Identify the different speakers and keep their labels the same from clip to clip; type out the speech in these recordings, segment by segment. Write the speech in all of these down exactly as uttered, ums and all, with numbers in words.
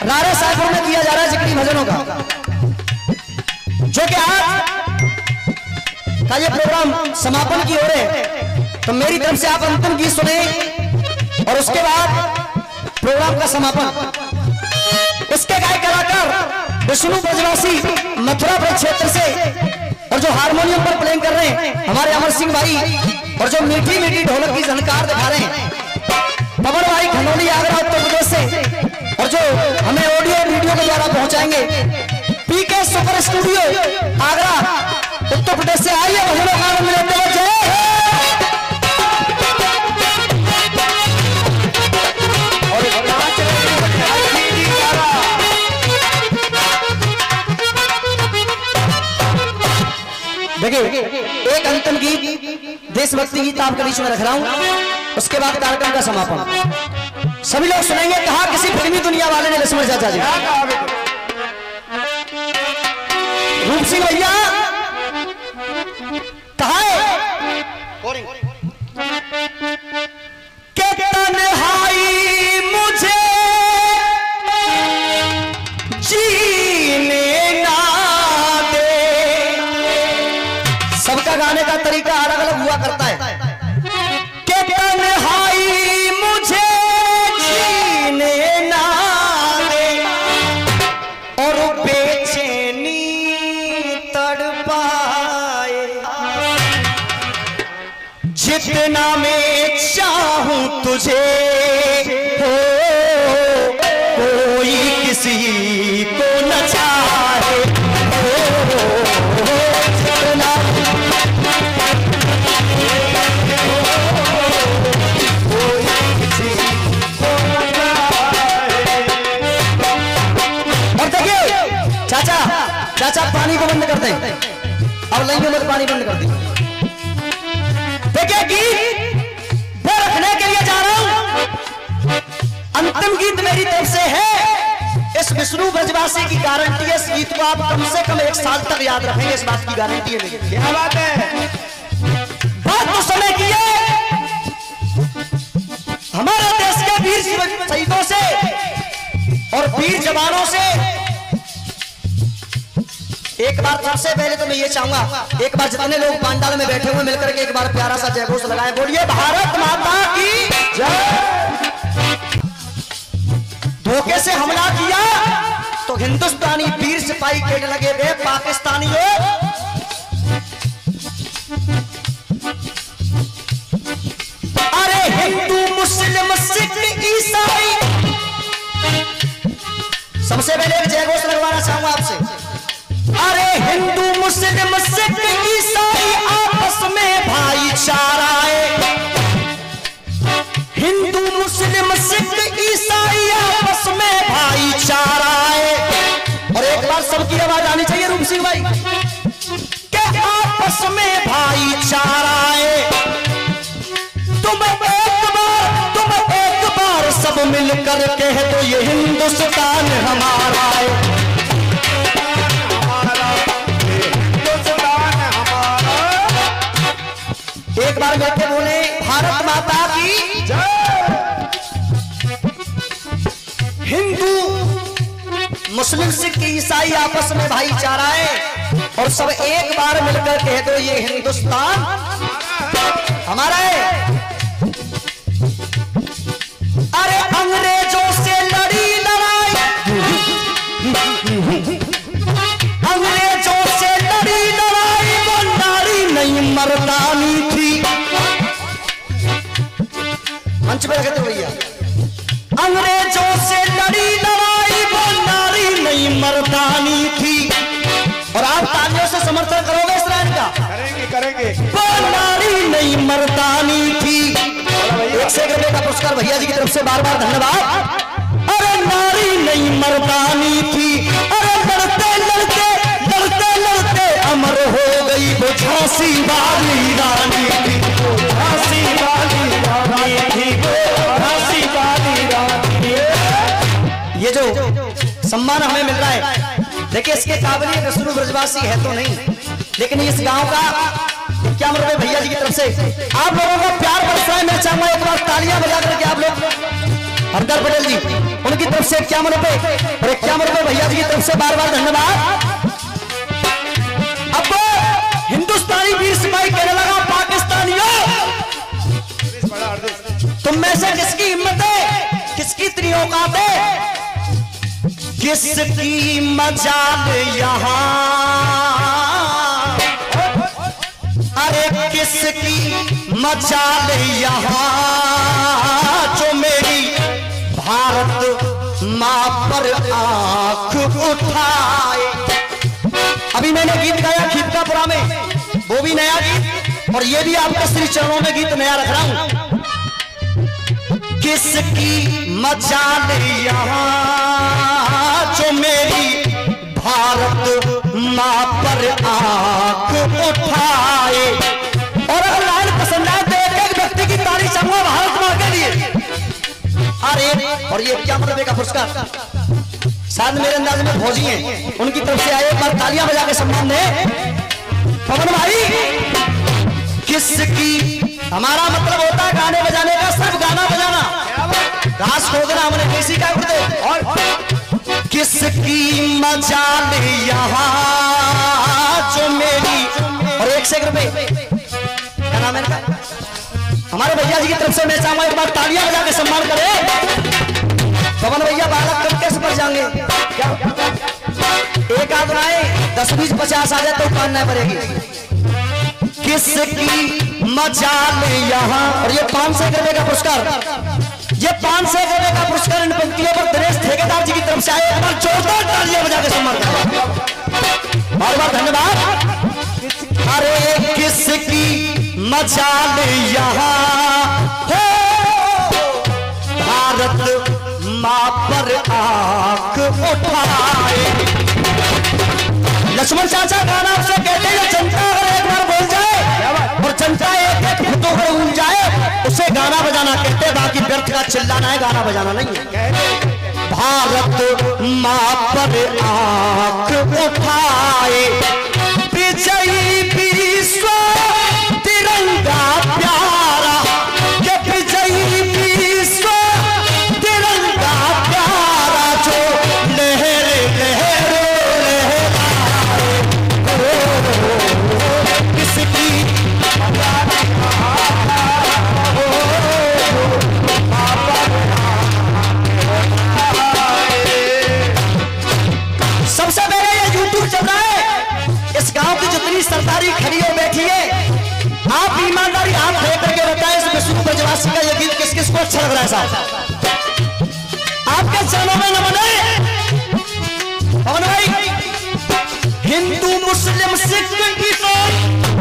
Speaker 1: नारे साहपुर में किया जा रहा है जिक्री भजनों का, जो कि आज का ये प्रोग्राम समापन की ओर है। तो मेरी तरफ से आप अंतिम गीत सुने और उसके बाद प्रोग्राम का समापन। इसके गायक कलाकार विष्णु ब्रजवासी मथुरा क्षेत्र से, और जो हारमोनियम पर प्लेइंग कर रहे हैं हमारे अमर सिंह भाई, और जो मीठी मीठी ढोलक की झनकार दिखा रहे हैं पवन भाई खनौली आगरा उत्तर प्रदेश से, और जो हमें ऑडियो वीडियो के द्वारा पहुंचाएंगे PK super studio Agra Uttar Pradesh से। आइए भजनों का आनंद लेते हुए जय देखिए। एक अंतिम गीत देशभक्ति गीत आपके बीच में रख रहा हूं, उसके बाद कार्यक्रम का समापन। सभी लोग सुनेंगे। कहा किसी फिल्मी दुनिया वाले ने लक्ष्मण चाचा जी, रूप सिंह भैया कहा है के तन्हाई मुझे जीने ना दे। सबका गाने का तरीका अलग अलग हुआ करता है। के तन्हाई मुझे जीने ना दे और बेचैनी तड़पाए। जितना मैं चाहूं तुझे हो, कोई किसी को न चाहे हो, जितना कोई किसी को न चाहे। और देखिए चाचा चाचा पानी को बंद कर दें, अब लाइन में पानी बंद कर दें। देखिए गीत वो रखने के लिए जा रहा हूं। अंतिम गीत मेरी तरफ से है। इस विष्णु ब्रजवासी की गारंटी है, इस गीत को आप कम से कम एक साल तक याद रखेंगे, इस बात की गारंटी है मेरी। क्या बात है। बात तो समय की है हमारे देश के वीर शहीदों से और वीर जवानों से। एक बार सबसे पहले तो मैं ये चाहूंगा, एक बार जितने लोग पांडाल में बैठे हुए मिलकर के एक बार प्यारा सा जयघोष लगाएं। बोलिए भारत माता की जय। धोखे से हमला किया तो हिंदुस्तानी वीर सिपाही कहने लगे वे पाकिस्तानियों। अरे हिंदू मुस्लिम सिख ईसाई, सबसे पहले एक जयघोष लगवाना चाहूंगा आपसे। अरे हिंदू मुस्लिम सिख ईसाई आपस में भाईचारा है। हिंदू मुस्लिम सिख ईसाई आपस में भाईचारा है। और एक बार सबकी आवाज आनी चाहिए रूप सिंह भाई के आपस में भाईचारा है। तुम एक बार तुम एक बार सब मिलकर कह दो ये हिंदुस्तान हमारा है। एक बार बैठे बोले भारत माता की जय। हिंदू मुस्लिम सिख ईसाई आपस में भाईचारा है, और सब एक बार मिलकर कह दो ये हिंदुस्तान हमारा है। अरे अंग्रेजों से लड़ी लड़ाई, अंग्रेजों से लड़ी लड़ाई वो नारी नहीं मर्दानी थी। मंच पे रखते भैया। अंग्रेजों से लड़ी लड़ाई वो नारी नहीं मर्दानी थी। और आप तालियों से समर्थन करोगे इस लाइन का?
Speaker 2: करेंगे करेंगे।
Speaker 1: वो नारी नहीं मर्दानी थी। एक से एक रुपए का पुरस्कार भैया जी की तरफ से बार बार धन्यवाद। अरे नारी नहीं मर्दानी थी। अरे लड़ते लड़ते लड़ते लड़ते अमर हो गई वो झांसी वाली रानी थी। झांसी वाली रानी थी, झांसी वाली रानी। ये जो सम्मान हमें मिल रहा है, देखिए इसके काबिल विष्णु ब्रजवासी है तो नहीं, लेकिन इस गांव का इक्यावन रुपए भैया जी की तरफ से आप लोगों को प्यार बरसाए। मैं चाहूंगा एक बार तालियां बजा करके आप लोग हरदर पटेल जी उनकी तरफ से इक्यावन रुपए और इक्यावन रुपए भैया जी की तरफ से बार बार धन्यवाद। अब हिंदुस्तानी वीर सिपाही कहने लगा, पाकिस्तानियों तुम में से किसकी हिम्मत है, किसकी इतनी औकात है, किसकी मजाल यहाँ, अरे किसकी मजाल यहाँ, जो मेरी भारत माँ पर आंख उठाए। अभी मैंने गीत गाया खीपकापुरा में, वो भी नया गीत, और ये भी आपके श्री चरणों में गीत नया रख रहा हूं। किसकी मजाल यहाँ, जो मेरी भारत माँ पर आंख उठाए। और अगर लाइन पसंद आए तो एक एक व्यक्ति की तारीफ चाहूंगा भारत माँ के लिए। अरे और ये क्या मतलब का पुरस्कार शायद मेरे अंदाज में भौजी हैं, उनकी तरफ से आए, एक बार तालियां बजा के सम्मान दें। पवन भाई, किसकी, हमारा मतलब होता है गाने बजाने का, सिर्फ गाना बजाना, घास खोदना हमने किसी का करते। और किसकी मजाल यहाँ, जो मेरी, और एक से एक रुपए क्या नाम है इनका, हमारे भैया जी की तरफ से मैं चाहूंगा एक बार तालियां बजा के सम्मान करें। पवन भैया बालक कब कैसे पर जाएंगे, क्या एक आध आए दस बीस पचास आ जाए तो कानना पड़ेगी। किसकी मजाल यहाँ, और ये पांच सौ रुपए का पुरस्कार, ये पांच सौ रुपए का पुरस्कार इन पंक्तियों पर दिनेश ठेकेदार जी की तरफ से आए, जोरदार तालियां बजा के सम्मान करें, बार बार धन्यवाद। अरे किसकी मजाल यहाँ हो, भारत माँ पर आंख उठाए। लक्ष्मण चाचा गाना उसे कहते हैं, जनता अगर एक बार बोल जाए और जनता एक एक भूतों पर उल जाए, उसे गाना बजाना कहते हैं, बाकी व्यर्थ का चिल्लाना है, गाना बजाना नहीं है। भारत माँ पर आंख उठाए, विजयी विश्व तिरंगा प्यारा, के विजयी विश्व तिरंगा प्यारा, जो लहरे लहरे लहराए। किसकी सबसे पहले ये यूट्यूब चल रहा है, इस गांव की जितनी सरदारी खड़ी हो बैठी है, आप ईमानदारी हाथ फेंक करके बताएं इस विष्णु ब्रजवासी का ये गीत किस किस को अच्छा लग रहा है साहब, आपके चरणों में नमन है। पवन भाई, हिंदू मुस्लिम सिख ईसाई,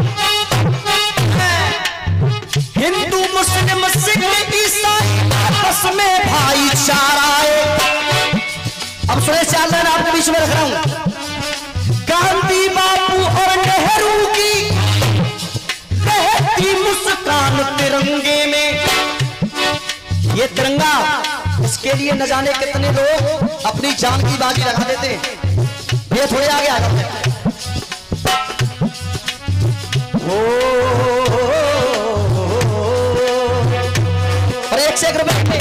Speaker 1: हिंदू मुस्लिम सिख ईसाई आपस में भाईचारा है। अब सुने चाल लाइन आपके बीच में रख रहा हूं, गांधी बापू और नेहरू की बहती मुस्कान तिरंगे में, ये तिरंगा इसके लिए न जाने कितने लोग अपनी जान की बाजी लगा देते हैं। ये थोड़े आगे आ जाते हैं। और एक से एक रुपए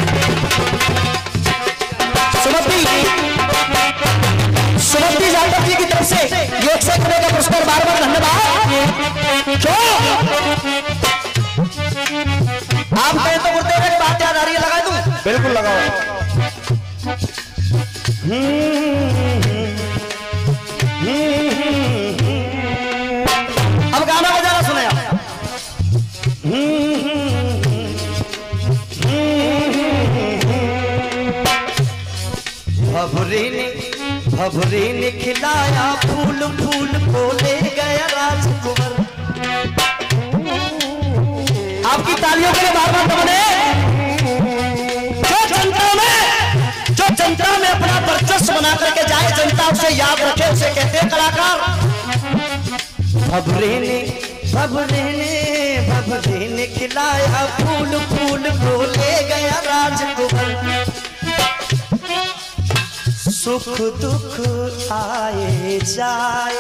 Speaker 1: सुमति सुमति जाटव जी की तरफ से ये एक से एक रुपए का पुरस्कार, बार बार धन्यवाद। क्यों आप कहें तो गुरुदेव एक बात याद आ रही है, लगा दूं?
Speaker 2: बिल्कुल लगाओ।
Speaker 1: अब गाना बजाना सुने आप। भभुरी ने भभुरी ने खिलाया फूल, फूल को ले गया राजकुमार। आपकी तालियों के लिए बार बार बने, जो जनता में जो जनता में अपना वर्चस्व बना करके जाए, जनता उसे याद रखे, उसे कहते हैं कलाकार। भभुरी ने भभुरी ने भभुरी ने खिलाया फूल, फूल को ले गया राजकुमार। सुख दुख आए जाए।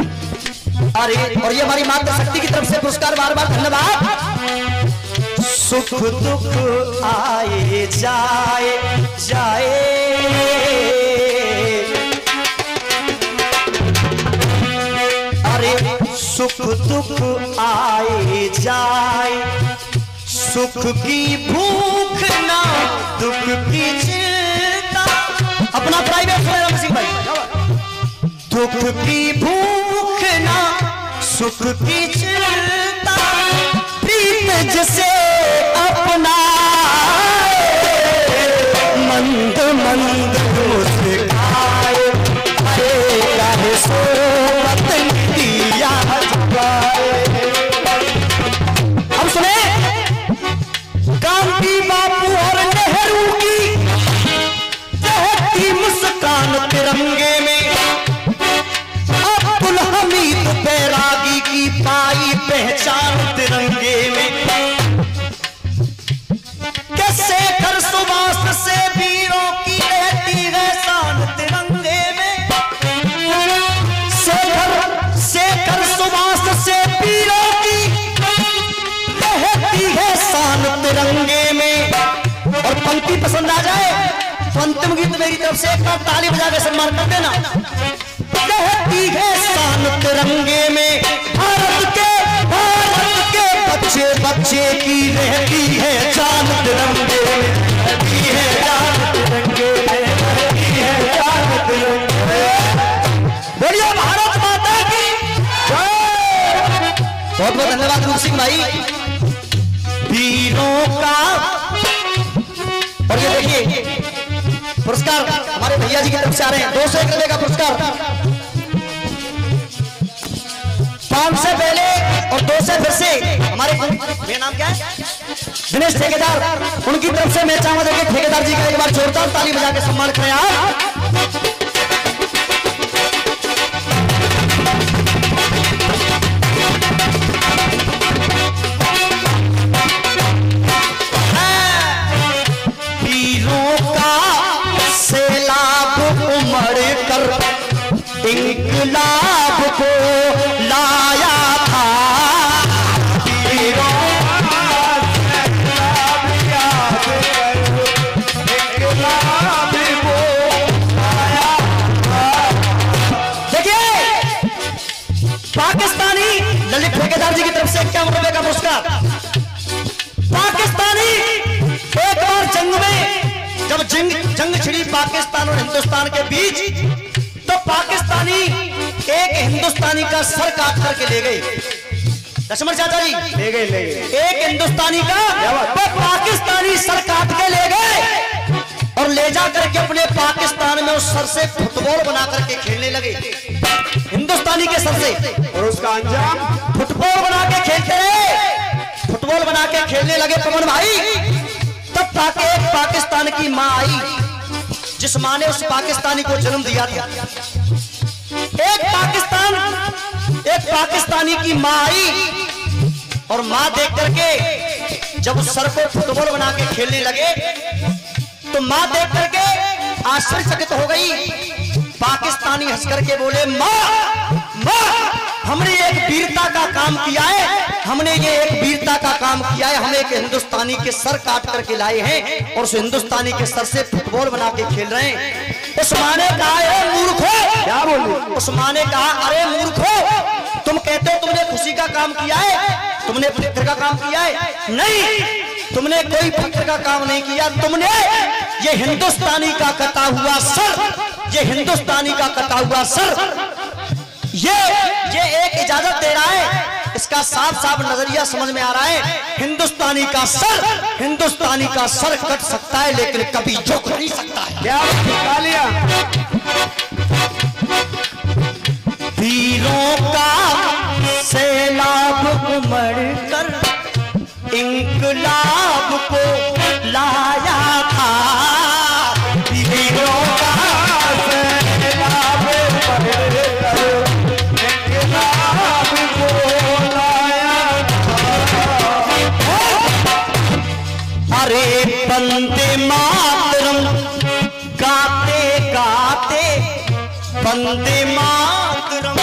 Speaker 1: अरे और ये हमारी माता शक्ति की तरफ से पुरस्कार, बार बार धन्यवाद। सुख दुख आए जाए जाए, अरे सुख दुख आए जाए, सुख की भूख ना दुख की चिंता। अपना प्राइवेट राम सिंह भाई। दुख की भूख ना सुख की चिंता, प्रीत जिसे अपना मंद मंद मुस्काए, अरे सोवत दिया जगाए। हम सुने गांधी बापू और नेहरू की चहकती मुस्कान तिरंगे में, अब्दुल हमीद बैरागी की पाई पहचान तिरंगे में, कैसे कर सुभाष से वीरों की रहती है शान तिरंगे में, शेखर शेखर सुभाष से वीरों की रहती है शान तिरंगे में। और पंक्ति पसंद आ जाए तो अंतिम गीत मेरी तरफ से एक बार ताली बजा के सम्मान कर देना। रहती है शान तिरंगे में, भारत के भारत के बच्चे बच्चे की रहती है जान तिरंगे में, रहती है जान तिरंगे में, रहती है जान तिरंगे में। बोलिए भारत माता की जय। बहुत बहुत धन्यवाद रूप सिंह भाई, वीरों का। और ये देखिए पुरस्कार हमारे भैया जी की तरफ से आ रहे हैं, दो सौ एक रुपए का पुरस्कार। पांच से पहले और दो से फिर से हमारे मेरा नाम क्या है, दिनेश ठेकेदार, उनकी तरफ से मैं चाहूंगा देखिए ठेकेदार जी का एक बार जोरदार ताली बजा के सम्मान करें आप। इंकलाब को लाया था, वीरों का याद करो, इंकलाब को लाया था। देखिए पाकिस्तानी ललित ठेकेदार जी की तरफ से इक्यावन रुपए का पुरस्कार। पाकिस्तानी एक बार जंग में जब जंग जंग छिड़ी पाकिस्तान और हिंदुस्तान के बीच, तो पाकिस्तानी एक हिंदुस्तानी का सर काट करके ले गए। लक्ष्मण चाचा जी ले गए ले गए एक हिंदुस्तानी का वो पाकिस्तानी सर काट के ले गए और ले जा करके अपने पाकिस्तान में उस सर से फुटबॉल बना करके खेलने लगे, हिंदुस्तानी के सर से। और उसका अंजाम फुटबॉल बना के खेलते रहे, फुटबॉल बना के खेलने लगे पवन भाई। तब ताकि एक पाकिस्तान की माँ आई, जिस माँ ने उस पाकिस्तानी को जन्म दिया था। एक पाकिस्तान एक पाकिस्तानी की माँ आई और माँ देख करके जब उस सर को फुटबॉल बना के खेलने लगे तो माँ देख करके आश्चर्यचकित हो गई। पाकिस्तानी हंस करके बोले, माँ माँ हमने एक वीरता का काम किया है, हमने ये एक वीरता का काम किया है, हम एक हिंदुस्तानी के सर काट करके लाए हैं और उस हिंदुस्तानी के सर से फुटबॉल बना के खेल रहे हैं। उस माँ ने कहा, अरे मूर्खो, क्या बोले? उस माँ ने कहा, अरे मूर्खो, तुम कहते हो तुमने खुशी का काम किया है, तुमने फख्र का काम किया है? नहीं, तुमने कोई फख्र का काम नहीं किया, तुमने ये हिंदुस्तानी का कटा हुआ सर, ये हिंदुस्तानी का कटा हुआ सर ये ये एक इजाजत दे रहा है, इसका साफ साफ नजरिया समझ में आ रहा है। हिंदुस्तानी का सर हिंदुस्तानी का सर कट सकता है लेकिन कभी झुक नहीं सकता है। क्या लिया? वीरों का सैलाब उमड़ कर इंकलाब को लाया था, वीरों का सैलाब उमड़ कर अरे वंदे मातरम गाते गाते, वंदे मातरम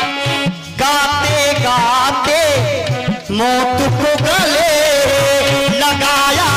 Speaker 1: गाते गाते मौत को गले लगाया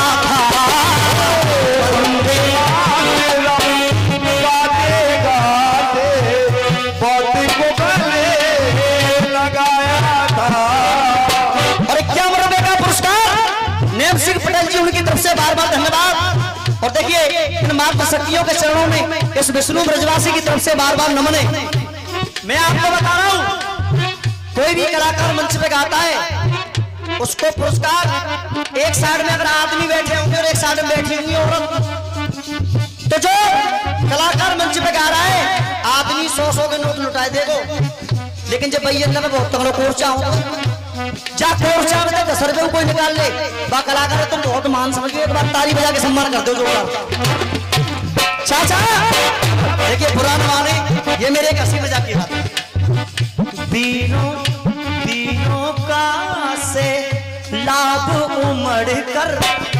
Speaker 1: जी उनकी तरफ से बार बार धन्यवाद। और देखिए इन माता शक्तियों के चरणों में इस विष्णु ब्रजवासी की तरफ से बार बार नमन है। मैं आपको बता रहा हूं, कोई भी कलाकार मंच पे गाता है उसको पुरस्कार एक साइड में अगर आदमी बैठे होंगे और एक साइड में बैठी होंगी औरत, तो जो कलाकार मंच पे गा रहा है आदमी सौ सौ के नोट लुटाए देगो, लेकिन जब भैया लगे बहुत तगड़ा कोर्चा हो जा कोर्चा में दस रुपये कोई निकाल ले बा कलाकार तुम तो बहुत मान समझ एक बार ताली बजा के सम्मान कर दो जोरदार। चाचा देखिए पुराना माने ये मेरे एक हंसी मजाक की बात है। बीनों बीनों का से लाभ उमड़ कर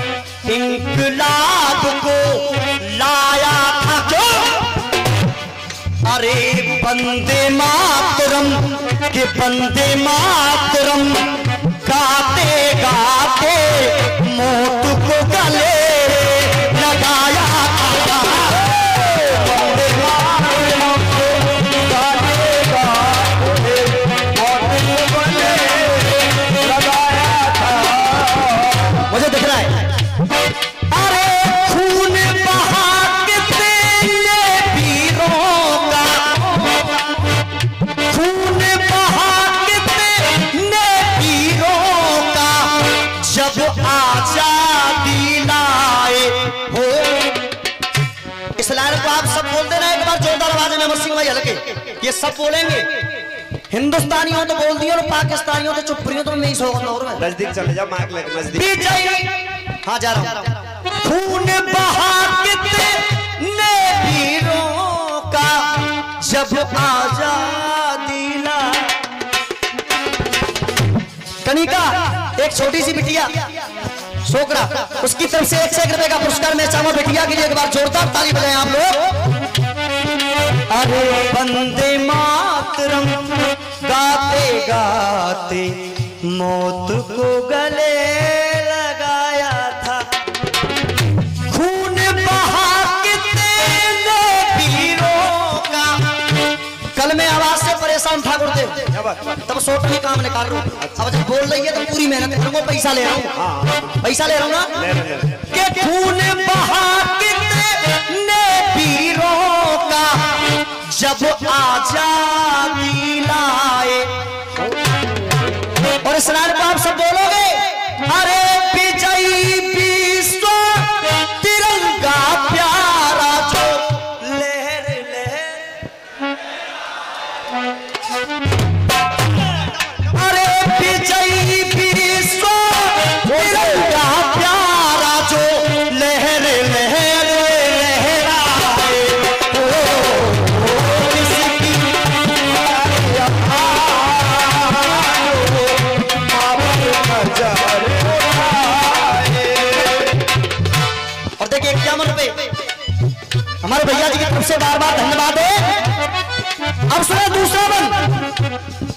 Speaker 1: इंकलाब को लाया था जो, अरे बंदे मातरम के बंदे मातरम गाते गाते मौत को गले लगाया था। बंदे मातरम गाते गाते मौत को गले लगाया था। मुझे दिख रहा है अरे खून बहा के तेरे वीरों का, खून बहा के तेरे वीरों का जब आजादी लाए हो। इस लाइन को आप सब बोल देना एक बार जोरदार आवाज में, मसीह भाई हल्के ये सब बोलेंगे। हिंदुस्तानी हो तो बोल दियो और पाकिस्तानी हो तो चुप रही हो, तो मैं ही सौ और
Speaker 2: नजदीक चले जा माइक लेके नजदीक।
Speaker 1: हाँ जा रहा हूं। खून बहा के तेरे वीरों का जब आजादी ला। कनिका एक छोटी सी बिटिया छोकरा, उसकी तरफ से एक सौ एक रुपए का पुरस्कार मैं चाहूंगा बिटिया के लिए एक बार जोरदार ताली बजाएं आप लोग। अरे बंदे मातरम गाते गाते मौत को गले लगाया था। खून बहा के तेरे वीरों का। कल मैं आवाज से परेशान था गुरुदेव, तब सोच में काम निकाल रहा हूं। अब जब बोल रही है तो पूरी मेहनत करूंगा, पैसा ले रहा हूं, पैसा ले रहा हूं ना। के खून बहा के तेरे वीरों का जब आजादी लाए। और इस लाइन को आप सब बोलोगे, अरे विजयी विश्व तिरंगा प्यारा जो लहर लहर। अरे विजयी विश्व तिरंगा प्यारा जो लहर लहर लहराए। और देखिए इक्यावन पे हमारे भैया जी की तरफ से बार बार धन्यवाद है। अब सुनो दूसरा बन,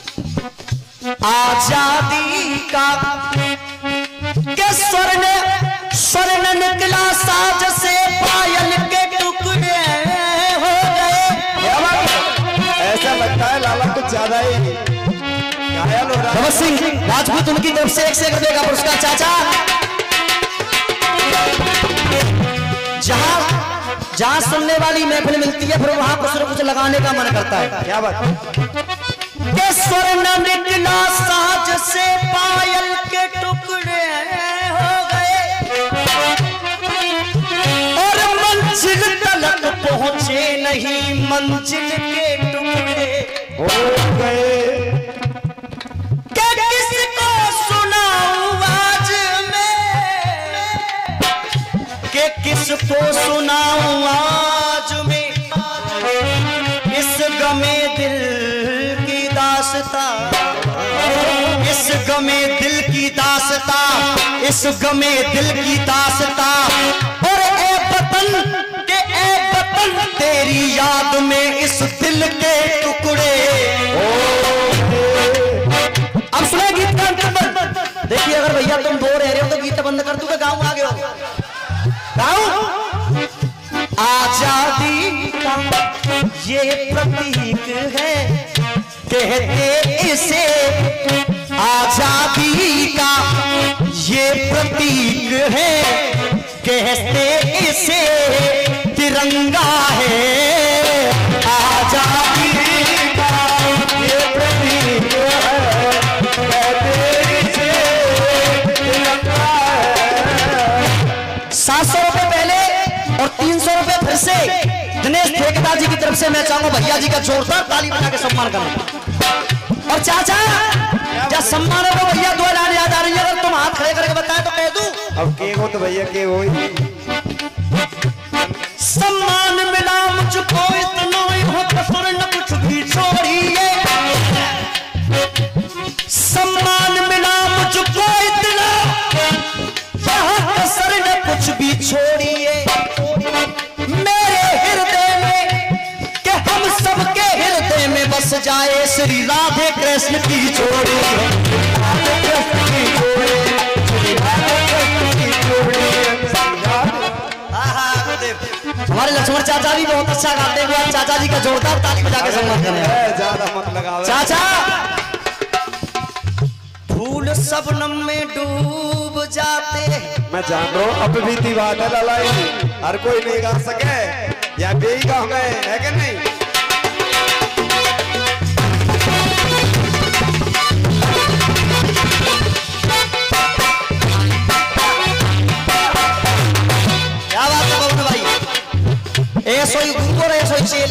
Speaker 1: आजादी का के स्वर्ण स्वर्ण निकला साज से पायल के टुकड़े हो गए।
Speaker 2: ऐसा लगता है लाला कुछ ज्यादा ही घायल हो रहा है।
Speaker 1: भगत सिंह राजपूत उनकी तरफ से एक से एक रुपए का पुरस्कार। चाचा जहां जहां सुनने वाली महफिल मिलती है फिर वहां कुछ न कुछ लगाने का मन करता है।
Speaker 2: क्या बात?
Speaker 1: के स्वर्ण निकला साज से पायल के टुकड़े हो गए और मंजिल तलक पहुंचे नहीं, मंजिल के टुकड़े
Speaker 2: हो गए।
Speaker 1: के किसको सुनाऊं आज में, के किसको सुनाऊं आज में इस गमे दिल की दास्ता, इस गमे दिल की दास्ता, इस गमे दिल की दास्ता। और ए वतन के ए वतन तेरी याद में इस दिल के टुकड़े। अब सुनो गीत का अंत बंद। देखिए अगर भैया तुम बोर रह रहे हो तो गीत बंद कर दूंगा, गाऊं आगे हो गाऊं। आजादी का ये प्रतीक है कहते इसे, आजादी का ये प्रतीक है, कहते इसे तिरंगा है। आजादी का ये प्रतीक है, कहते इसे तिरंगा है। सात सौ रुपए पहले और तीन सौ रुपए फिर से दिनेश ठेकेदार जी की तरफ से मैं चाहूंगा भैया जी का जोरदार ताली बजा के सम्मान करना। और चाचा क्या सम्मान है वो भैया दो लाने याद आ रही है, अगर तुम हाथ खड़े करके बताए तो कह दूं।
Speaker 2: अब के हो तो भैया के हो
Speaker 1: सम्मान मिला मुझको इतना हो कसर न कुछ भी छोड़िए। सम्मान मिला मुझको इतना यहाँ कसर न कुछ भी छोड़िए। मेरे हृदय में कि हम सबके हृदय में बस जाए श्री राधे कृष्ण की जोड़ी। राधे कृष्ण की जोड़ी, श्री राधे कृष्ण की जोड़ी। हमारे लक्ष्मण चाचा भी बहुत अच्छा गाते हैं, चाचा जी का जोरदार ताली बजा के सम्मान करें।
Speaker 2: ज्यादा मत लगाओ
Speaker 1: चाचा। फूल सबनम में डूब जाते,
Speaker 2: मैं जान रहा हूँ अब भी थी बात है ललाई, हर कोई नहीं गा सके या बेई गा गए है कि नहीं।
Speaker 1: क्या बात है बबलू भाई, ऐसो ही गुंगोर ऐसो ही चेला।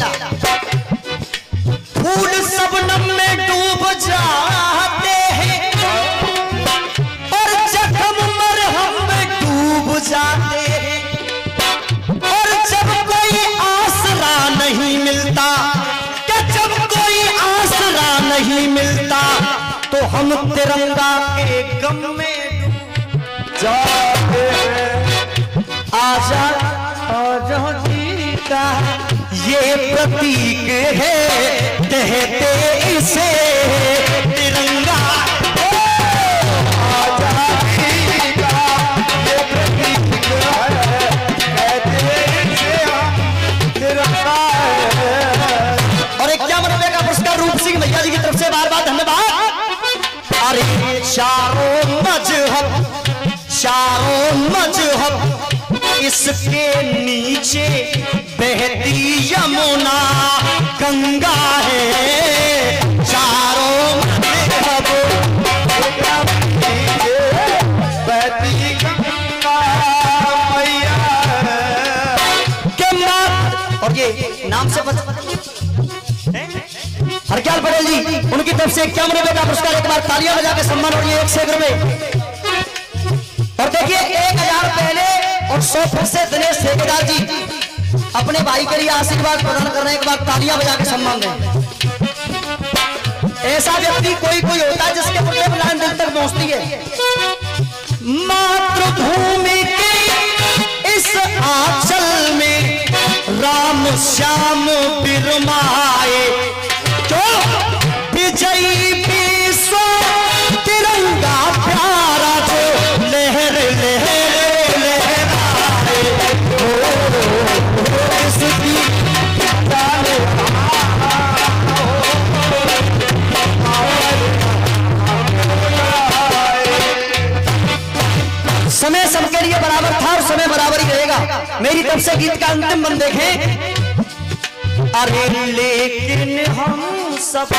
Speaker 1: फूल सबनम में डूब जाते हैं और जख्म मरहम में डूब जाते हैं। और जब कोई आसरा नहीं मिलता, क्या जब कोई आसरा नहीं मिलता तो हम तिरंगा के गम में डूब
Speaker 2: जाते हैं।
Speaker 1: आजा आजादी का ये प्रतीक है, कहते इसे तिरंगा।
Speaker 2: आजादी का ये प्रतीक है, कहते इसे तिरंगा है।
Speaker 1: और इक्यावन रुपए का पुरस्कार रूप सिंह भैया जी की तरफ से बार बार धन्यवाद। अरे चारों मजहब चारों मजहब इसके नीचे बहती यमुना गंगा है। चारों मजहब
Speaker 2: बहती गंगा मैया
Speaker 1: के नाम। और ये नाम से पता हरक्याल पटेल जी, उनकी तरफ से इक्यावन रुपए का पुरस्कार, एक बार तालियां बजा के सम्मान। और ये एक सौ रुपए। और देखिए एक हजार पहले और सौ फिर से दिनेश ठेकेदार जी अपने भाई के लिए आशीर्वाद प्रदान कर रहे हैं, एक बार तालियां बजा के सम्मान दें। ऐसा व्यक्ति कोई कोई होता है जिसके प्रत्येक लाइन दिल तक पहुंचती है। मातृभूमि के इस आंचल में राम श्याम बिरमाए, जो विजयी विश्व तिरंगा प्यारा जो लहर लहर लहराए। ओ, ओ, इसकी समय सबके लिए बराबर था और समय बराबर ही रहेगा। मेरी तरफ से गीत का अंतिम बंद देखें। अरे लेकिन हम सब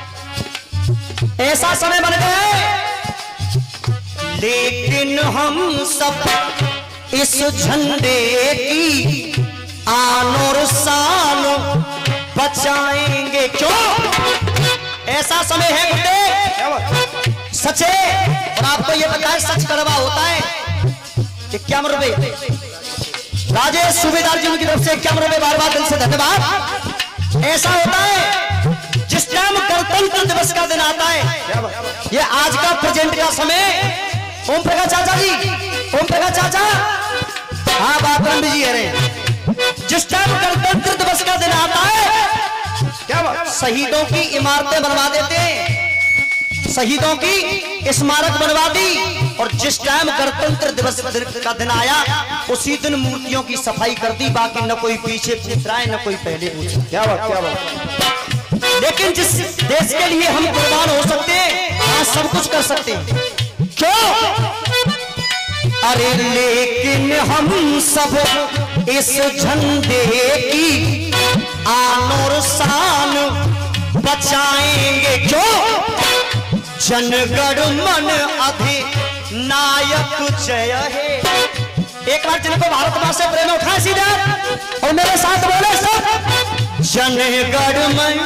Speaker 1: ऐसा समय बन गए, लेकिन हम सब इस झंडे की आन और शान बचाएंगे। क्यों ऐसा समय है गुड्डे? सचे। और आपको ये पता है सच कड़वा होता है। इक्यावन रुपए राजेश सूबेदार जी की तरफ से इक्यावन रुपए बार बार दिल से धन्यवाद। ऐसा होता है जिस टाइम गणतंत्र दिवस का दिन आता है, ये आज का प्रेजेंट का समय। ओम प्रकाश चाचा जी, ओम प्रकाश चाचा, हाँ बात जी है। जिस टाइम गणतंत्र दिवस का दिन आता है, क्या बात, शहीदों की इमारतें बनवा देते हैं, शहीदों की स्मारक बनवा दी। और जिस टाइम गणतंत्र दिवस का दिन आया, उसी दिन मूर्तियों की सफाई कर दी। बाकी न कोई पीछे पूछ रहा है, न कोई पहले पूछ रहा है।
Speaker 2: क्या बात, क्या बात।
Speaker 1: लेकिन जिस देश के लिए हम कुर्बान हो सकते हैं, आज सब कुछ कर सकते हैं। क्यों? अरे लेकिन हम सब इस झंडे की आन और शान बचाएंगे क्यों? जनगण मन अधिनायक जय हे। एक बार जिनको भारत मां से प्रेम उठाए सीधे और मेरे साथ बोले सब, जनगण मन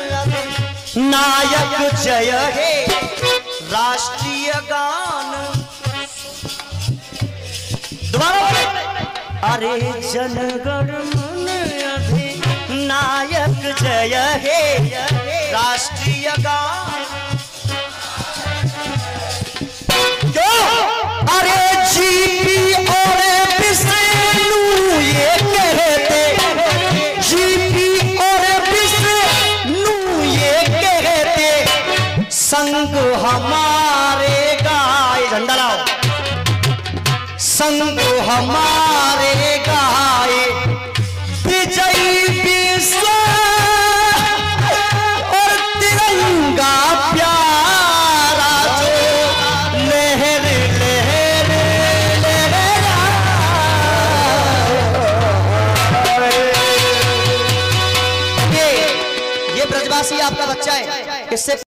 Speaker 1: नायक जय हे। राष्ट्रीय गान दोबारा बोले, अरे जनगण मन अधिनायक जय हे। राष्ट्रीय गान अरे जीपी और विष्णु ये कहते, जीपी और विष्णु ये कहते, संग हमारे गाए, झंडा लाओ, संग हमारे गाए विजयी विश्व और तिरंगा प्यारा जो लहर लहर लहरा। ये ये ब्रजवासी आपका बच्चा है, इससे